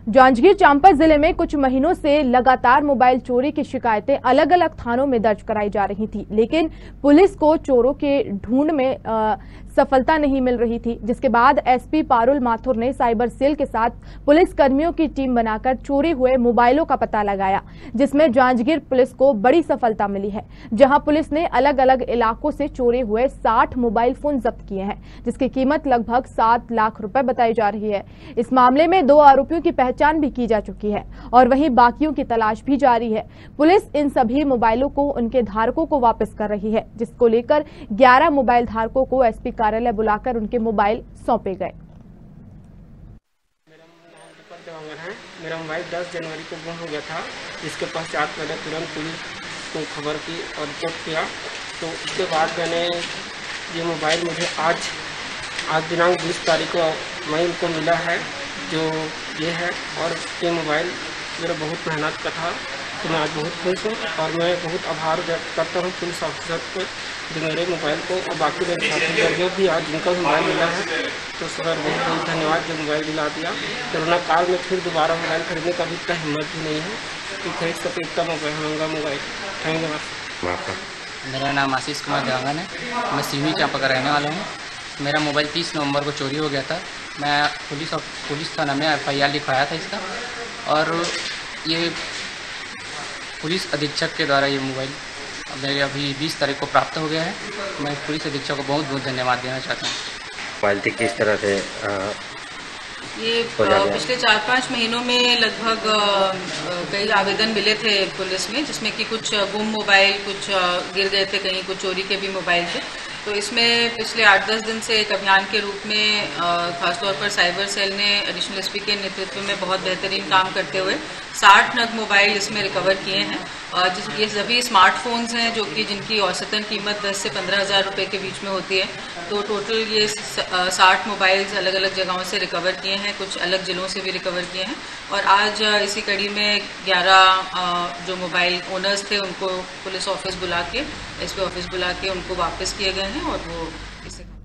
जांजगीर चांपा जिले में कुछ महीनों से लगातार मोबाइल चोरी की शिकायतें अलग अलग थानों में दर्ज कराई जा रही थी, लेकिन पुलिस को चोरों के ढूंढ में सफलता नहीं मिल रही थी। जिसके बाद एसपी पारुल माथुर ने साइबर सेल के साथ पुलिस कर्मियों की टीम बनाकर चोरी हुए मोबाइलों का पता लगाया, जिसमें जांजगीर पुलिस को बड़ी सफलता मिली है, जहां पुलिस ने अलग अलग इलाकों से चोरी हुए 60 मोबाइल फोन जब्त किए हैं, जिसकी कीमत लगभग 7 लाख रुपए बताई जा रही है। इस मामले में 2 आरोपियों की पहचान भी की जा चुकी है और वहीं बाकियों की तलाश भी जारी है। पुलिस इन सभी मोबाइलों को उनके धारकों को वापस कर रही है, जिसको लेकर 11 मोबाइल धारकों को एसपी कार्यालय बुलाकर उनके मोबाइल सौंपे गए। मेरा मोबाइल 10 जनवरी को गुम हो गया था, जिसके पश्चात मैंने तुरंत पुलिस को खबर की और रिपोर्ट किया। तो उसके बाद मैंने ये मोबाइल मुझे आज दिनांक 20 तारीख को मैं इनको मिला है, जो ये है। और ये मोबाइल मेरा बहुत मेहनत का था, तो मैं आज बहुत खुश हूँ और मैं बहुत आभार व्यक्त करता हूँ पुलिस ऑफिसर को, जो मेरे मोबाइल को और बाकी मेरे साथी जो भी आज जिनका मोबाइल मिला है, तो सर बहुत बहुत धन्यवाद जो मोबाइल दिला दिया। कोरोना काल में फिर दोबारा मोबाइल खरीदने का भी इतना हिम्मत भी नहीं है कि खरीद सके इतना महंगा मोबाइल। Thank you. मेरा नाम आशीष कुमार देवांगन है, मैं सिवनी चांपा का रहने वाला हूँ। मेरा मोबाइल 30 नवंबर को चोरी हो गया था। मैं पुलिस थाना में FIR लिखवाया था इसका, और ये पुलिस अधीक्षक के द्वारा ये मोबाइल मेरे अभी 20 तारीख को प्राप्त हो गया है। मैं पुलिस अधीक्षक को बहुत बहुत धन्यवाद देना चाहता हूँ। मोबाइल थी किस तरह से ये पिछले 4-5 महीनों में लगभग कई आवेदन मिले थे पुलिस में, जिसमें कि कुछ गुम मोबाइल, कुछ गिर गए थे, कहीं कुछ चोरी के भी मोबाइल थे। तो इसमें पिछले 8-10 दिन से एक अभियान के रूप में खासतौर पर साइबर सेल ने एडिशनल SP के नेतृत्व में बहुत बेहतरीन काम करते हुए 60 नग मोबाइल इसमें रिकवर किए हैं। ये सभी स्मार्टफोन्स हैं जो कि जिनकी औसतन कीमत 10 से 15,000 रुपये के बीच में होती है। तो टोटल ये 60 मोबाइल्स अलग अलग जगहों से रिकवर किए हैं, कुछ अलग ज़िलों से भी रिकवर किए हैं। और आज इसी कड़ी में 11 जो मोबाइल ओनर्स थे उनको पुलिस ऑफिस बुला के, SP ऑफिस बुला के उनको वापस किए गए हैं और वो इसे